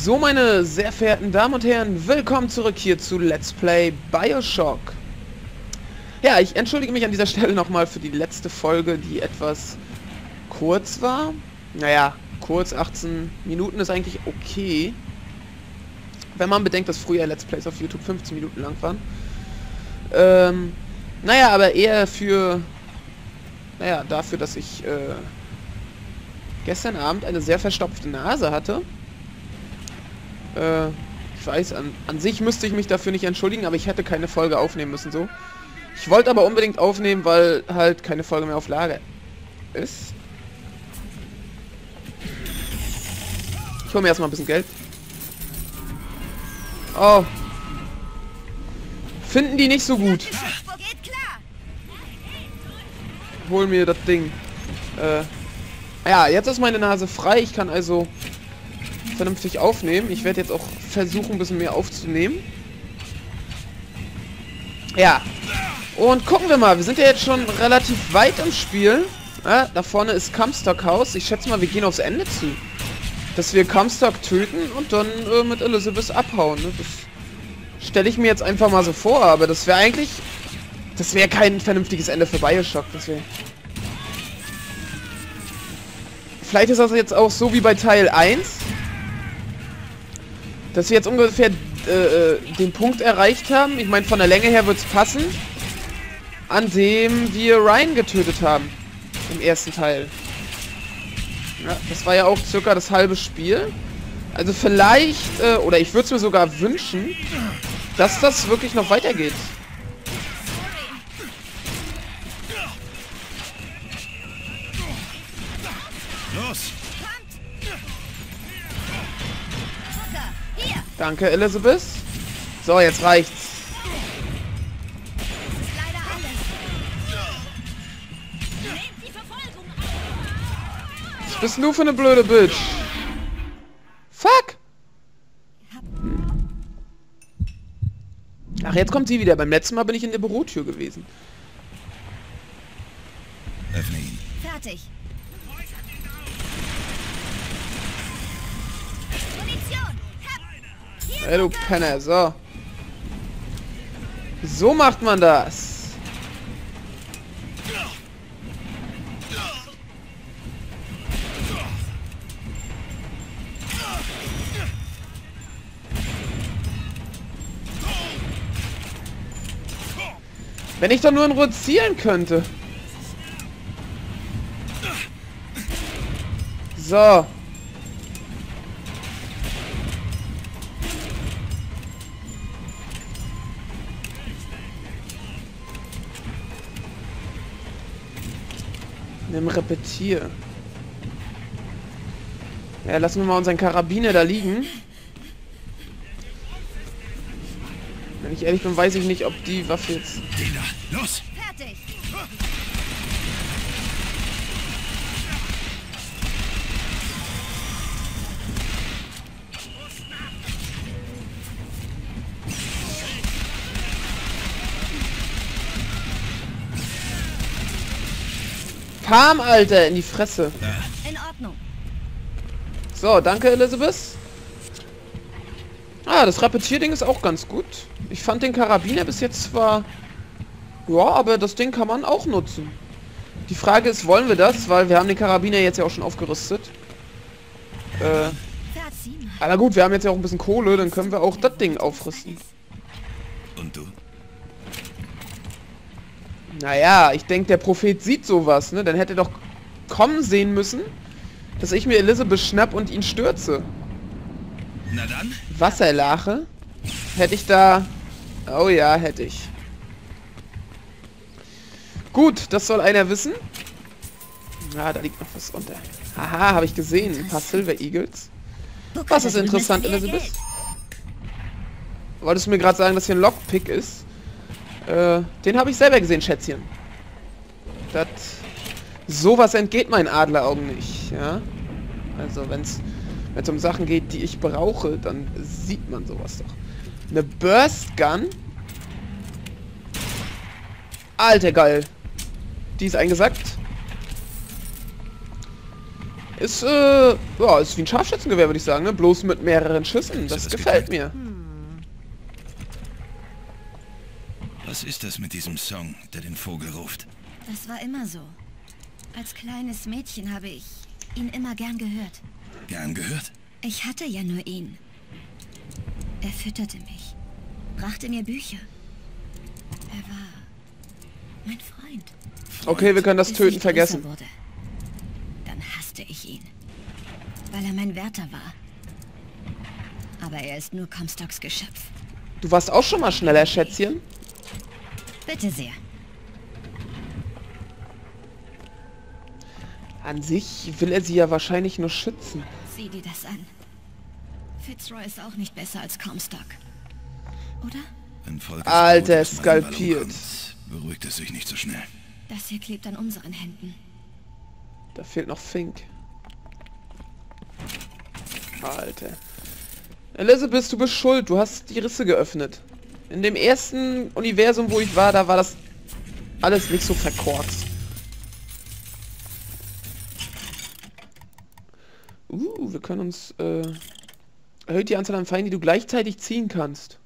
So, meine sehr verehrten Damen und Herren, willkommen zurück hier zu Let's Play BioShock. Ja, ich entschuldige mich an dieser Stelle nochmal für die letzte Folge, die etwas kurz war. Naja, kurz, 18 Minuten ist eigentlich okay. Wenn man bedenkt, dass früher Let's Plays auf YouTube 15 Minuten lang waren. Naja, aber eher für... Naja, dafür, dass ich gestern Abend eine sehr verstopfte Nase hatte. Ich weiß, an sich müsste ich mich dafür nicht entschuldigen, aber ich hätte keine Folge aufnehmen müssen, so. Ich wollte aber unbedingt aufnehmen, weil halt keine Folge mehr auf Lager ist. Ich hole mir erstmal ein bisschen Geld. Oh. Finden die nicht so gut. Hol mir das Ding. Ja, jetzt ist meine Nase frei. Ich kann also vernünftig aufnehmen. Ich werde jetzt auch versuchen, ein bisschen mehr aufzunehmen. Ja. Und gucken wir mal. Wir sind ja jetzt schon relativ weit im Spiel. Ja, da vorne ist Comstock Haus. Ich schätze mal, wir gehen aufs Ende zu. Dass wir Comstock töten und dann mit Elizabeth abhauen. Ne? Das stelle ich mir jetzt einfach mal so vor. Aber das wäre eigentlich... Das wäre kein vernünftiges Ende für BioShock. Das wäre... Vielleicht ist das jetzt auch so wie bei Teil 1. Dass wir jetzt ungefähr den Punkt erreicht haben. Ich meine, von der Länge her wird es passen. An dem wir Ryan getötet haben. Im ersten Teil. Ja, das war ja auch circa das halbe Spiel. Also vielleicht, oder ich würde es mir sogar wünschen, dass das wirklich noch weitergeht. Los! Danke, Elizabeth. So, jetzt reicht's. Was bist du für eine blöde Bitch? Fuck! Ach, jetzt kommt sie wieder. Beim letzten Mal bin ich in der Bürotür gewesen. Öffne ihn. Fertig. Hey, du Penner, so. So macht man das. Wenn ich doch nur in Ruhe zielen könnte. So. Nimm Repetier. Ja, lassen wir mal unseren Karabiner da liegen. Wenn ich ehrlich bin, weiß ich nicht, ob die Waffe jetzt... Los! Fertig. Pam, Alter, in die Fresse. In Ordnung. So, danke, Elizabeth. Ah, das Repetierding ist auch ganz gut. Ich fand den Karabiner bis jetzt zwar... Ja, aber das Ding kann man auch nutzen. Die Frage ist, wollen wir das? Weil wir haben den Karabiner jetzt ja auch schon aufgerüstet. Aber gut, wir haben jetzt ja auch ein bisschen Kohle, dann können wir auch das Ding aufrüsten. Und du? Naja, ich denke, der Prophet sieht sowas, ne? Dann hätte er doch kommen sehen müssen, dass ich mir Elizabeth schnapp und ihn stürze. Na dann? Wasserlache? Hätte ich da... Oh ja, hätte ich. Gut, das soll einer wissen. Ah, da liegt noch was unter. Haha, habe ich gesehen. Ein paar Silver Eagles. Was ist interessant, Elizabeth? Wolltest du mir gerade sagen, dass hier ein Lockpick ist? Den habe ich selber gesehen, Schätzchen. Das... Sowas entgeht meinen Adleraugen nicht, ja? Also, wenn es um Sachen geht, die ich brauche, dann sieht man sowas doch. Eine Burst Gun? Alter, geil. Die ist eingesackt. Ist, ja, ist wie ein Scharfschützengewehr, würde ich sagen, ne? Bloß mit mehreren Schüssen. Das gefällt mir. Was ist das mit diesem Song, der den Vogel ruft? Das war immer so. Als kleines Mädchen habe ich ihn immer gern gehört. Gern gehört? Ich hatte ja nur ihn. Er fütterte mich, brachte mir Bücher. Er war mein Freund. Okay, wir können das Bis Töten ich vergessen. größer wurde. Dann hasste ich ihn, weil er mein Wärter war. Aber er ist nur Comstocks Geschöpf. Du warst auch schon mal schneller, Schätzchen. Bitte sehr. An sich will er sie ja wahrscheinlich nur schützen. Sieh dir das an. Fitzroy ist auch nicht besser als Comstock. Oder? Wenn Volkers Alter, Blut aus meinem Ballon skalpiert. kommt, beruhigt es sich nicht so schnell. Das hier klebt an unseren Händen. Da fehlt noch Fink. Alter. Elizabeth, du bist schuld. Du hast die Risse geöffnet. In dem ersten Universum, wo ich war, da war das alles nicht so verkorkst. Wir können uns, erhöht die Anzahl an Feinden, die du gleichzeitig ziehen kannst.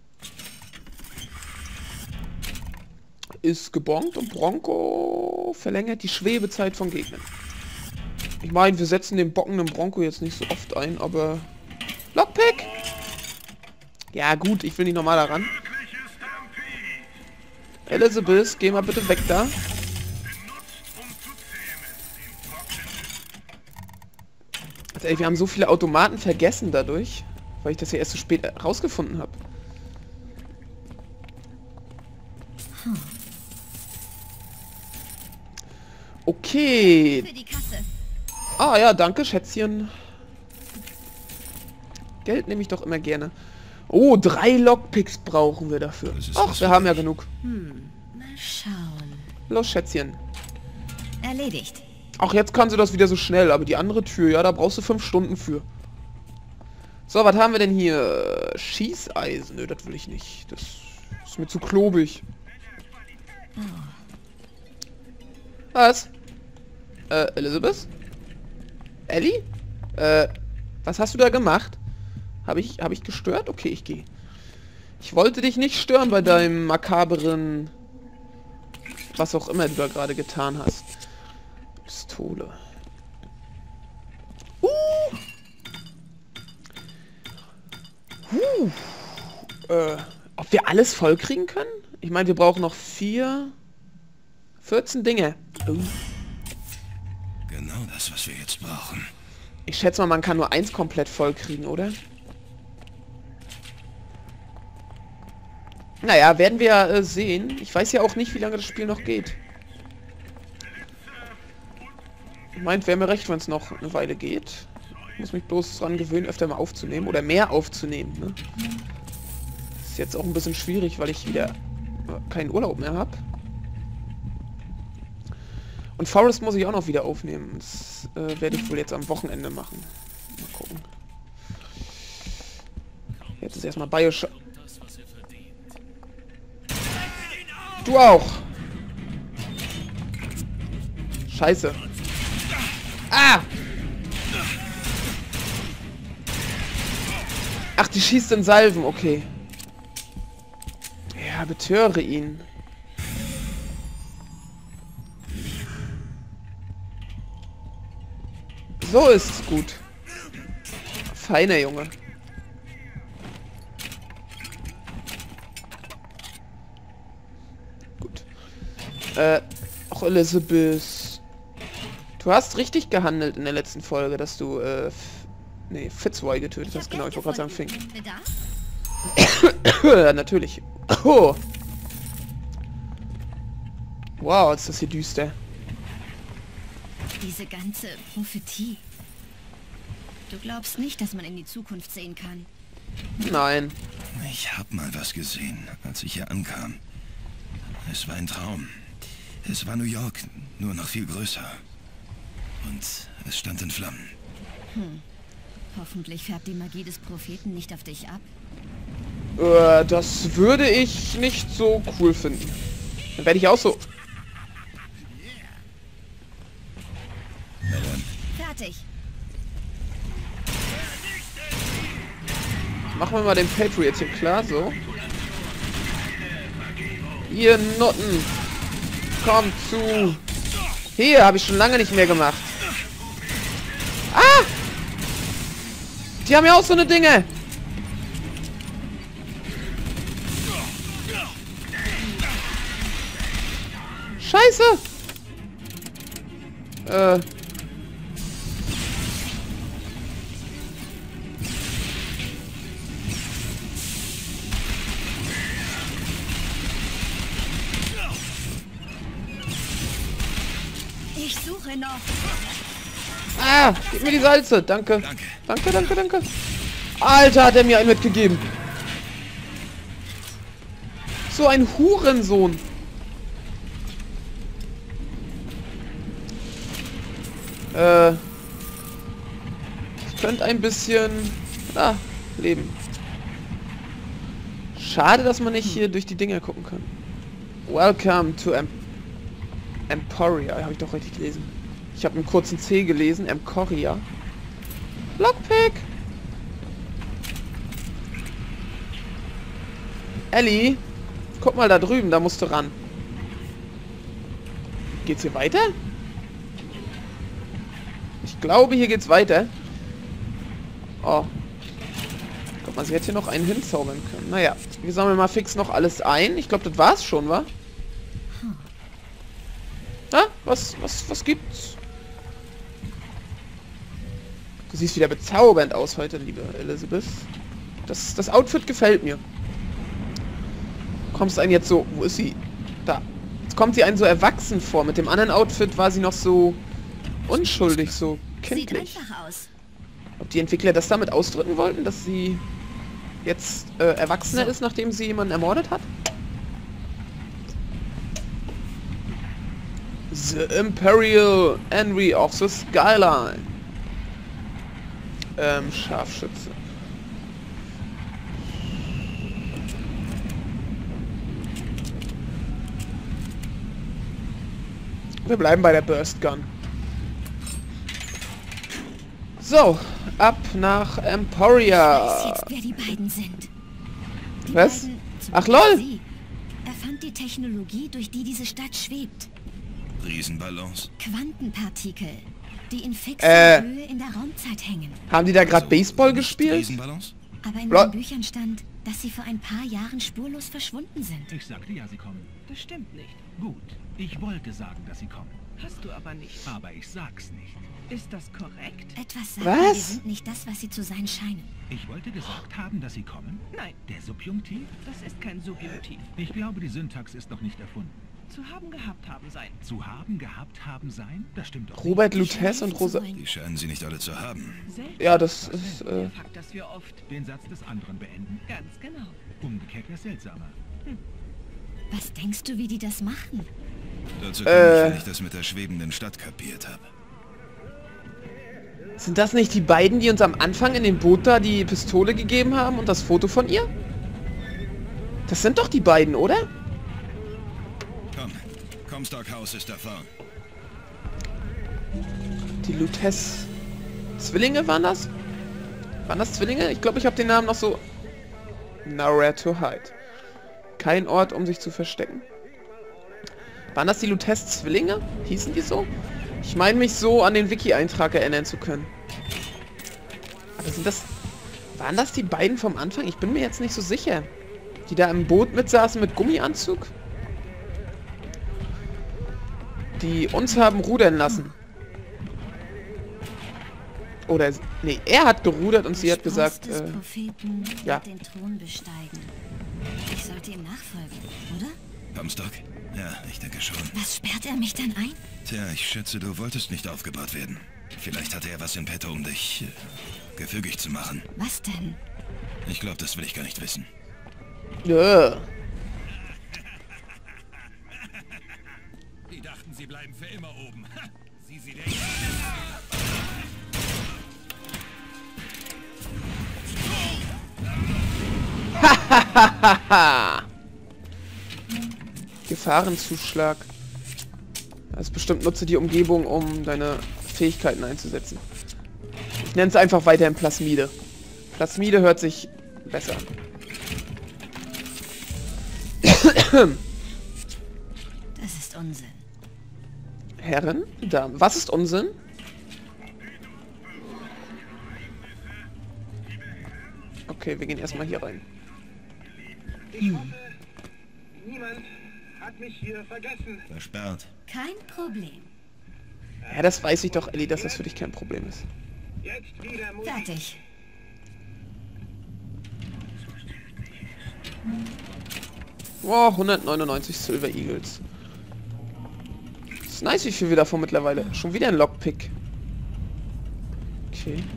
Ist gebongt und Bronco verlängert die Schwebezeit von Gegnern. Ich meine, wir setzen den bockenden Bronco jetzt nicht so oft ein, aber... Lockpick! Ja gut, ich will nicht normal daran. Elizabeth, geh mal bitte weg da. Also, ey, wir haben so viele Automaten vergessen dadurch, weil ich das ja erst so spät rausgefunden habe. Okay. Für die Kasse. Ah ja, danke, Schätzchen. Geld nehme ich doch immer gerne. Oh, 3 Lockpicks brauchen wir dafür. Das ist Ach, was wir für haben ja dich. genug. Mal schauen. Los, Schätzchen. Erledigt. Ach, jetzt kann sie das wieder so schnell, aber die andere Tür, ja, da brauchst du 5 Stunden für. So, was haben wir denn hier? Schießeisen. Nö, das will ich nicht. Das ist mir zu klobig. Was? Elizabeth? Ellie? Was hast du da gemacht? Habe ich gestört? Okay, ich gehe. Ich wollte dich nicht stören bei deinem makaberen... Was auch immer du da gerade getan hast. Pistole. Ob wir alles voll kriegen können? Ich meine, wir brauchen noch 14 Dinge. Genau das, was wir jetzt brauchen. Ich schätze mal, man kann nur 1 komplett voll kriegen, oder? Naja, werden wir sehen. Ich weiß ja auch nicht, wie lange das Spiel noch geht. Meint, wäre mir recht, wenn es noch eine Weile geht. Ich muss mich bloß dran gewöhnen, öfter mal aufzunehmen. Oder mehr aufzunehmen, ne? Ist jetzt auch ein bisschen schwierig, weil ich wieder keinen Urlaub mehr habe. Und Forest muss ich auch noch wieder aufnehmen. Das werde ich wohl jetzt am Wochenende machen. Mal gucken. Jetzt ist erstmal Bioshock. Du auch. Scheiße. Ah! Ach, die schießt in Salven, okay. Ja, betöre ihn. So ist's gut. Feiner Junge. Gut. Auch Elizabeth. Du hast richtig gehandelt in der letzten Folge, dass du, Fitzroy getötet hast. Genau, ich wollte gerade sagen Fink. Bedarf? Natürlich. Oh. Wow, ist das hier düster. Diese ganze Prophetie. Du glaubst nicht, dass man in die Zukunft sehen kann. Nein. Ich hab mal was gesehen, als ich hier ankam. Es war ein Traum. Es war New York, nur noch viel größer. Und es stand in Flammen. Hoffentlich färbt die Magie des Propheten nicht auf dich ab. Das würde ich nicht so cool finden. Dann werde ich auch so... Na dann, Fertig. machen wir mal den Patriot hier klar, so. Ihr Nutten. Kommt zu. Hier, habe ich schon lange nicht mehr gemacht. Ah! Die haben ja auch so eine Dinge. Scheiße. Ich suche noch. Ah, gib mir die Salze. Danke. Danke. Danke, danke, danke. Alter, hat er mir einen mitgegeben. So ein Hurensohn. Ich könnte ein bisschen leben. Schade, dass man nicht hier durch die Dinger gucken kann. Welcome to Emporia. Habe ich doch richtig gelesen. Ich habe einen kurzen C gelesen. Emporia. Lockpick. Ellie, guck mal da drüben. Da musst du ran. Geht's hier weiter? Ich glaube, hier geht's weiter. Oh. Guck mal, sie hätte hier noch einen hinzaubern können. Naja, wir sammeln mal fix noch alles ein. Ich glaube, das war's schon, wa? Na, was gibt's? Du siehst wieder bezaubernd aus heute, liebe Elizabeth. Das Outfit gefällt mir. Kommst einen jetzt so... Wo ist sie? Da. Jetzt kommt sie einen so erwachsen vor. Mit dem anderen Outfit war sie noch so unschuldig, so kindlich. Sieht einfach aus. Ob die Entwickler das damit ausdrücken wollten, dass sie jetzt erwachsener ist, nachdem sie jemanden ermordet hat? The Imperial Envy of the Skyline. Scharfschütze. Wir bleiben bei der Burst Gun. So, ab nach Emporia. Ich weiß jetzt, wer die beiden sind. Die Was? beiden, Ach, lol. Sie erfand die Technologie, durch die diese Stadt schwebt. Riesenballons. Quantenpartikel, die in fixer Höhe in der Raumzeit hängen. Haben die da gerade Baseball Nicht gespielt? Riesenballons? Aber in Lol. meinen Büchern stand, dass sie vor ein paar Jahren spurlos verschwunden sind. Ich sagte ja, sie kommen. Das stimmt nicht. Gut, ich wollte sagen, dass sie kommen. Hast du aber nicht. Aber ich sag's nicht. Ist das korrekt? Etwas sagt Was? mir, sie sind nicht das, was sie zu sein scheinen. Ich wollte gesagt haben, dass sie kommen. Nein, Der Subjunktiv? das ist kein Subjunktiv. Ich glaube, die Syntax ist noch nicht erfunden. Zu haben gehabt haben sein. Zu haben, gehabt, haben, sein? Das stimmt doch Robert Ich scheine Lutez und helfen zu Rosa... wollen. Die scheinen sie nicht alle zu haben. Selten Ja, das ist... der Fakt, dass wir oft... nicht. Den Satz des anderen beenden. Ganz genau. Umgekehrt wäre seltsamer. Was denkst du, wie die das machen? Dazu komme ich, wenn ich das mit der schwebenden Stadt kapiert habe. Sind das nicht die beiden, die uns am Anfang in dem Boot da die Pistole gegeben haben und das Foto von ihr? Das sind doch die beiden, oder? Komm, Comstock House ist davor. Die Lutez... Zwillinge waren das? Waren das Zwillinge? Ich glaube, ich habe den Namen noch so... Nowhere to hide. Kein Ort, um sich zu verstecken. Waren das die Lutez-Zwillinge? Hießen die so? Ich meine mich so an den Wiki-Eintrag erinnern zu können. Aber sind das... Waren das die beiden vom Anfang? Ich bin mir jetzt nicht so sicher. Die da im Boot mitsaßen mit Gummianzug? Die uns haben rudern lassen. Oder... Nee, er hat gerudert und sie hat gesagt... Spross des Propheten ja. wird den Thron besteigen. Ich sollte ihm nachfolgen, oder? Comstock? Ja, ich denke schon. Was sperrt er mich dann ein? Tja, ich schätze, du wolltest nicht aufgebaut werden. Vielleicht hatte er was in petto, um dich gefügig zu machen. Was denn? Ich glaube, das will ich gar nicht wissen. Ja. Die dachten, sie bleiben für immer oben. Sie Gefahrenzuschlag. Also bestimmt nutze die Umgebung, um deine Fähigkeiten einzusetzen. Ich nenne es einfach weiterhin Plasmide. Plasmide hört sich besser. Das ist Unsinn. Herren, Damen. Was ist Unsinn? Okay, wir gehen erstmal hier rein. Ich hoffe, niemand hat mich hier vergessen. Versperrt. Kein Problem. Ja, das weiß ich doch, Ellie, dass das für dich kein Problem ist. Jetzt wieder Musik. Fertig. Wow, 199 Silver Eagles. Ist nice, wie viel wir davon mittlerweile. Schon wieder ein Lockpick. Okay.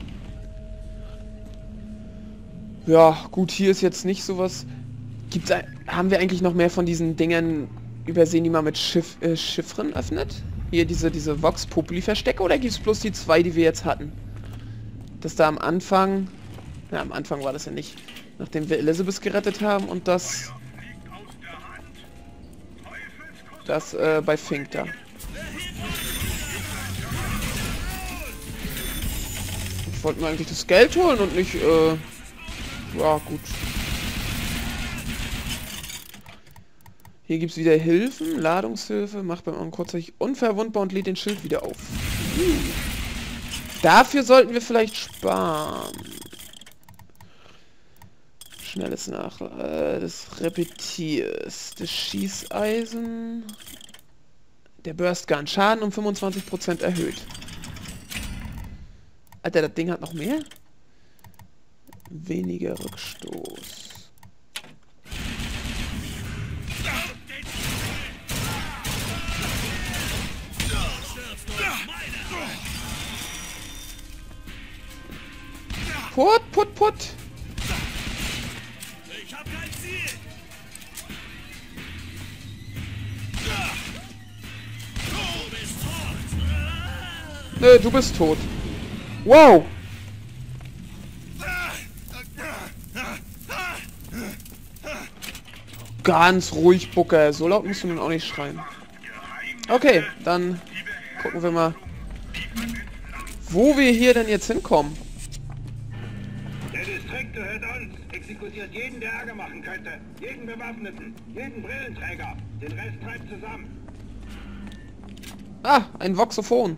Ja, gut, hier ist jetzt nicht sowas. Haben wir eigentlich noch mehr von diesen Dingern übersehen, die man mit Chiffren öffnet? Hier diese Vox Populi Verstecke, oder gibt es bloß die zwei, die wir jetzt hatten? Dass da am Anfang... Ja, am Anfang war das ja nicht. Nachdem wir Elizabeth gerettet haben und das bei Fink da. Ich wollte mir eigentlich das Geld holen und nicht, ja, gut. Hier gibt es wieder Hilfen, Ladungshilfe, macht beim kurzzeitig unverwundbar und lädt den Schild wieder auf. Dafür sollten wir vielleicht sparen. Schnelles des Repetiers, des Schießeisen, der Burst Gun, Schaden um 25% erhöht. Alter, das Ding hat noch mehr? Weniger Rückstoß. Put. Ich hab kein Ziel. Du bist tot. Nö, du bist tot. Wow. Ganz ruhig, Bucker. So laut musst du nun auch nicht schreien. Okay, dann gucken wir mal, wo wir hier denn jetzt hinkommen. Der Distrikt gehört uns. Exekutiert jeden, der Ärger machen könnte. Jeden Bewaffneten. Jeden Brillenträger. Den Rest treibt zusammen. Ah, ein Voxophon.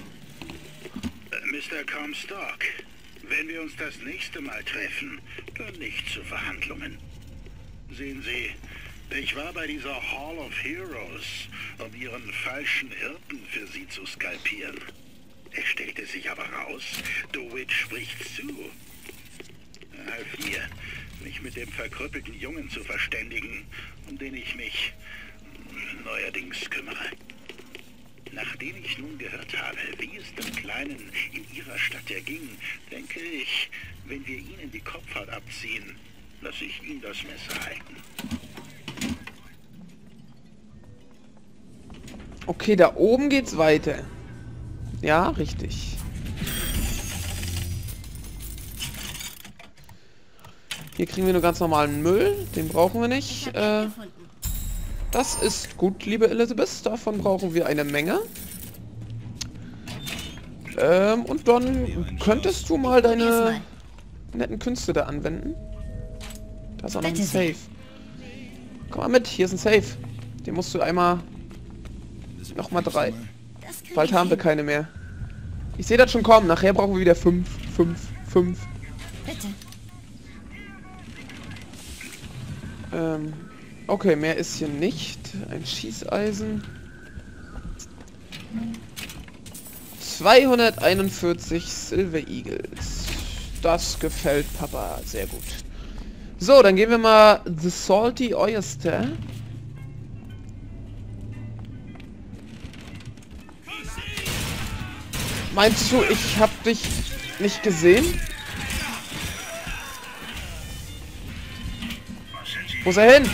Mr. Comstock, wenn wir uns das nächste Mal treffen, dann nicht zu Verhandlungen. Sehen Sie, ich war bei dieser Hall of Heroes, um Ihren falschen Hirten für Sie zu skalpieren. Es stellte sich aber raus, DeWitt spricht zu. Er half mir, mich mit dem verkrüppelten Jungen zu verständigen, um den ich mich neuerdings kümmere. Nachdem ich nun gehört habe, wie es dem Kleinen in Ihrer Stadt erging, denke ich, wenn wir Ihnen die Kopfhaut abziehen, lasse ich ihn das Messer halten. Okay, da oben geht's weiter. Ja, richtig. Hier kriegen wir nur ganz normalen Müll. Den brauchen wir nicht. Das ist gut, liebe Elizabeth. Davon brauchen wir eine Menge. Und dann könntest du mal deine netten Künste da anwenden. Da ist auch noch ein Safe. Komm mal mit, hier ist ein Safe. Den musst du einmal... Nochmal 3. Bald haben wir keine mehr. Ich sehe das schon kommen. Nachher brauchen wir wieder 5. Bitte. Okay, mehr ist hier nicht. Ein Schießeisen. 241 Silver Eagles. Das gefällt Papa sehr gut. So, dann gehen wir mal The Salty Oyster. Meinst du, ich hab dich nicht gesehen? Wo ist er hin?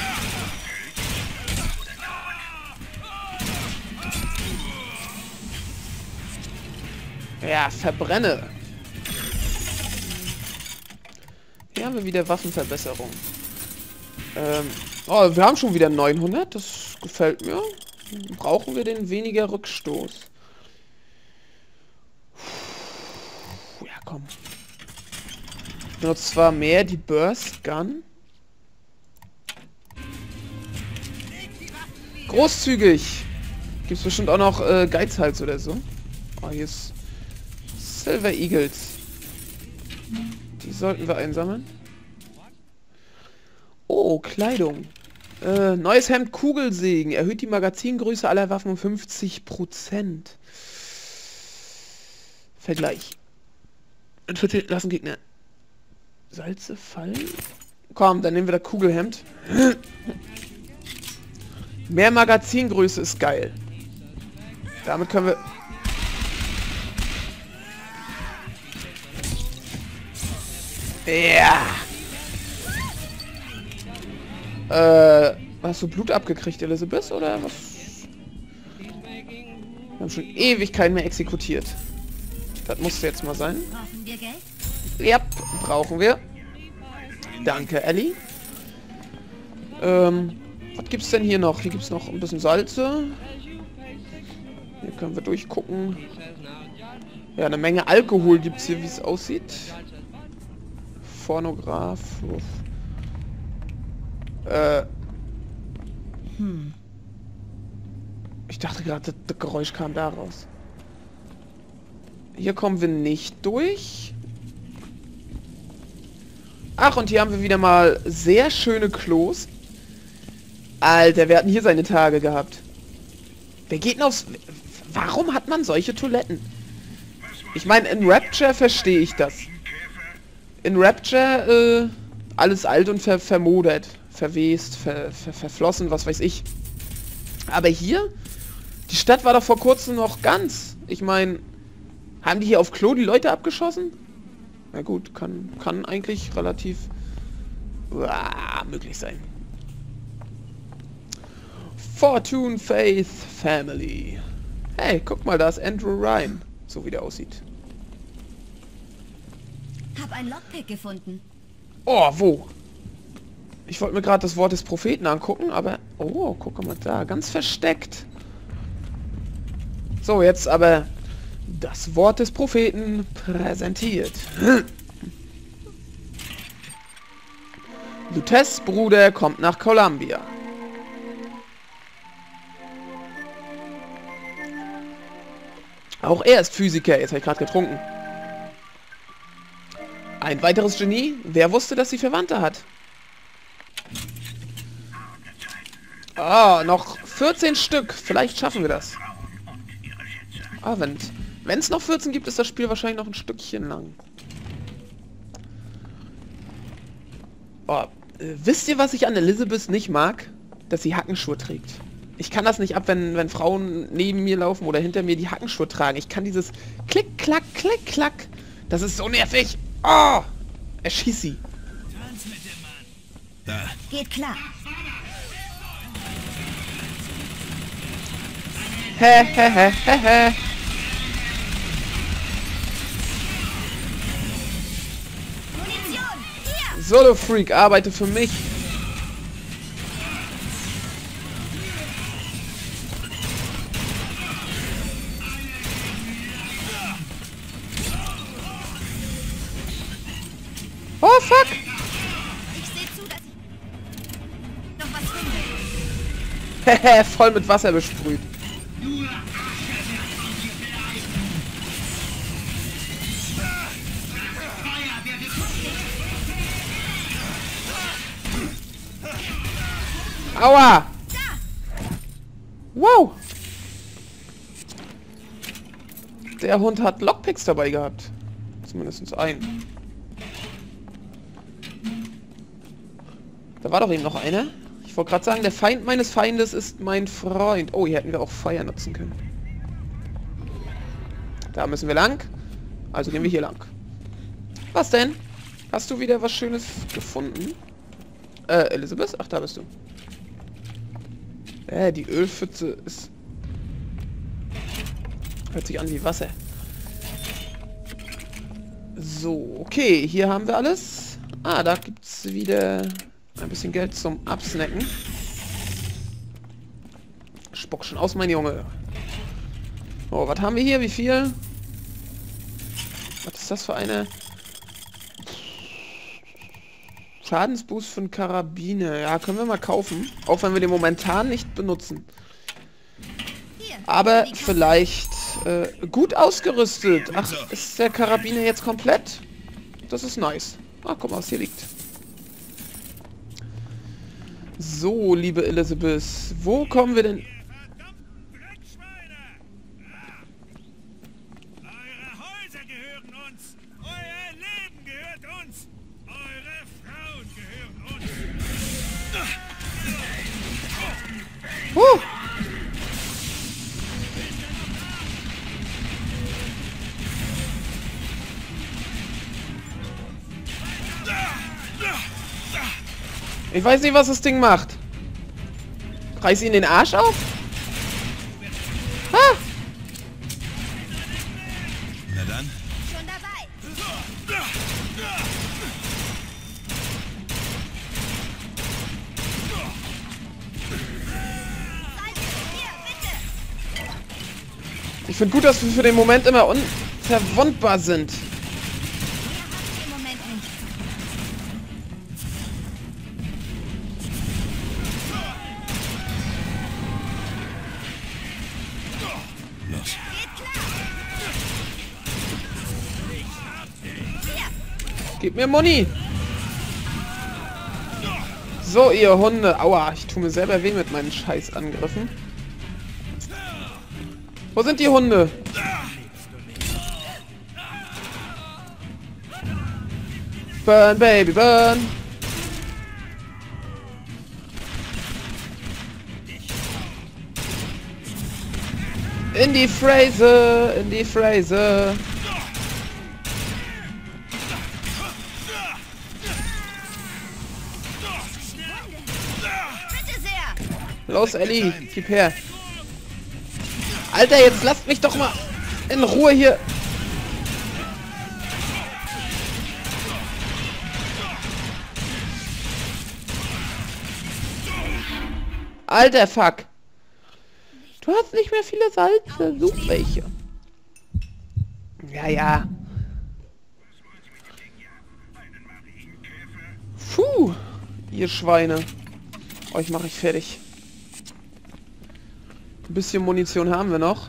Ja, verbrenne. Hier haben wir wieder Waffenverbesserung. Oh, wir haben schon wieder 900. Das gefällt mir. Brauchen wir den weniger Rückstoß? Ja, komm. benutze zwar mehr die Burst Gun. Großzügig. Gibt es bestimmt auch noch Geizhals oder so. Oh, hier ist Silver Eagles. Die sollten wir einsammeln. Oh, Kleidung. Neues Hemd Kugelsägen. Erhöht die Magazingröße aller Waffen um 50%. Vergleich. Infiltriert lassen Gegner. Salze fallen? Komm, dann nehmen wir das Kugelhemd. Mehr Magazingröße ist geil. Damit können wir... Ja! Hast du Blut abgekriegt, Elizabeth, oder was? Wir haben schon ewig keinen mehr exekutiert. Das musste jetzt mal sein. Brauchen wir Geld? Ja, brauchen wir. Danke, Ellie. Was gibt's denn hier noch? Hier gibt's noch ein bisschen Salze. Hier können wir durchgucken. Ja, eine Menge Alkohol gibt's hier, wie es aussieht. Phonograph. Ich dachte gerade, das Geräusch kam da raus. Hier kommen wir nicht durch. Ach, und hier haben wir wieder mal sehr schöne Klos. Alter, wer hat denn hier seine Tage gehabt? Wer geht denn aufs... Warum hat man solche Toiletten? Ich meine, in Rapture verstehe ich das. In Rapture, alles alt und vermodert. Verwest, verflossen, was weiß ich. Aber hier... Die Stadt war doch vor kurzem noch ganz. Ich meine... Haben die hier auf Klo die Leute abgeschossen? Na gut, kann eigentlich relativ möglich sein. Fortune Faith Family. Hey, guck mal, da ist Andrew Ryan. So wie der aussieht. Hab ein Lockpick gefunden. Oh, wo? Ich wollte mir gerade das Wort des Propheten angucken, aber... Oh, guck mal da, ganz versteckt. So, jetzt aber... Das Wort des Propheten präsentiert. Lutes Bruder kommt nach Columbia. Auch er ist Physiker. Jetzt habe ich gerade getrunken. Ein weiteres Genie. Wer wusste, dass sie Verwandte hat? Ah, noch 14 Stück. Vielleicht schaffen wir das. Ah, wenn es noch 14 gibt, ist das Spiel wahrscheinlich noch ein Stückchen lang. Oh, wisst ihr, was ich an Elizabeth nicht mag? Dass sie Hackenschuhe trägt. Ich kann das nicht ab, wenn Frauen neben mir laufen oder hinter mir die Hackenschuhe tragen. Ich kann dieses Klick, Klack, Klick, Klack. Das ist so nervig. Oh, erschieß sie. Da. Geht klar. Hehehehehe. Munition! Hier! Solo Freak, arbeite für mich. Oh fuck! Ich sehe zu, dass ich noch was finde. Hehe, voll mit Wasser besprüht. Aua! Wow! Der Hund hat Lockpicks dabei gehabt. Zumindest einen. Da war doch eben noch einer. Ich wollte gerade sagen, der Feind meines Feindes ist mein Freund. Oh, hier hätten wir auch Feuer nutzen können. Da müssen wir lang. Also gehen wir hier lang. Was denn? Hast du wieder was Schönes gefunden? Elizabeth? Ach, da bist du. Die Ölpfütze ist... Hört sich an wie Wasser. So, okay, hier haben wir alles. Ah, da gibt es wieder ein bisschen Geld zum Absnacken. Spuck schon aus, mein Junge. Oh, was haben wir hier? Wie viel? Was ist das für eine? Schadensboost von Karabine. Ja, können wir mal kaufen. Auch wenn wir den momentan nicht benutzen. Aber vielleicht gut ausgerüstet. Ach, ist der Karabiner jetzt komplett? Das ist nice. Ah, guck mal, was hier liegt. So, liebe Elizabeth. Wo kommen wir denn... Ich weiß nicht, was das Ding macht. Reiß ihn den Arsch auf? Ah! Na dann. Schon dabei. Ich finde gut, dass wir für den Moment immer unverwundbar sind. Im Moment nicht. Los. Gib mir Muni. So, ihr Hunde. Aua, ich tue mir selber weh mit meinen Scheißangriffen. Wo sind die Hunde? Burn, Baby, burn. In die Fräse, in die Fräse. Bitte sehr. Los, Ellie, gib her. Alter, jetzt lasst mich doch mal in Ruhe hier. Alter, fuck. Du hast nicht mehr viele Salze. Such welche. Ja, ja. Puh, ihr Schweine. Euch mache ich fertig. Ein bisschen Munition haben wir noch.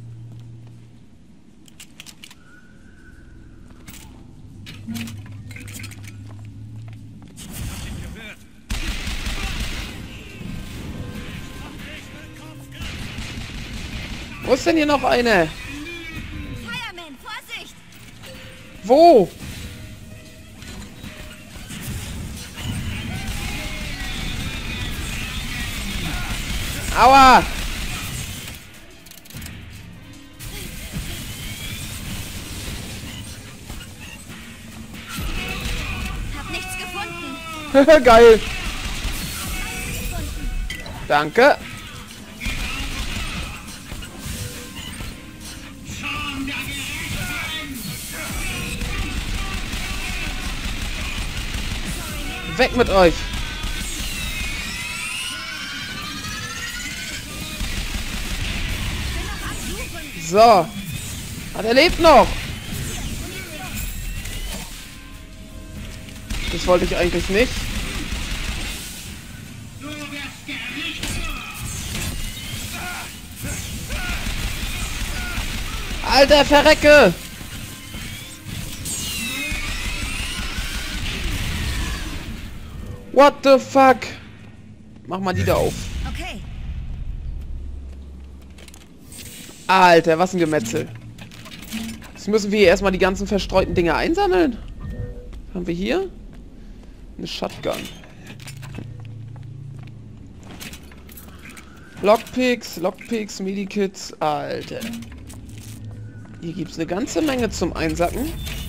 Wo ist denn hier noch eine? Fireman, Vorsicht! Wo? Aua! Hab nichts gefunden. Geil. Danke. Weg mit euch. So. Ah, der lebt noch. Das wollte ich eigentlich nicht. Alter, verrecke! What the fuck? Mach mal die da auf. Okay. Alter, was ein Gemetzel. Jetzt müssen wir hier erstmal die ganzen verstreuten Dinge einsammeln. Was haben wir hier? Eine Shotgun. Lockpicks, Medikits. Alter. Hier gibt es eine ganze Menge zum Einsacken.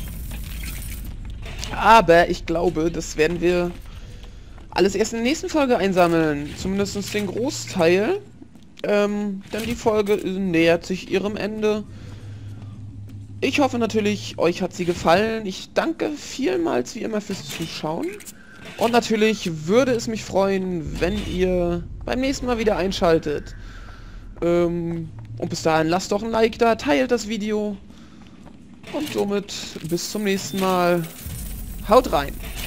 Aber ich glaube, das werden wir alles erst in der nächsten Folge einsammeln. Zumindest den Großteil. Denn die Folge nähert sich ihrem Ende. Ich hoffe natürlich, euch hat sie gefallen. Ich danke vielmals wie immer fürs Zuschauen. Und natürlich würde es mich freuen, wenn ihr beim nächsten Mal wieder einschaltet. Und bis dahin lasst doch ein Like da, teilt das Video. Und somit bis zum nächsten Mal. Haut rein!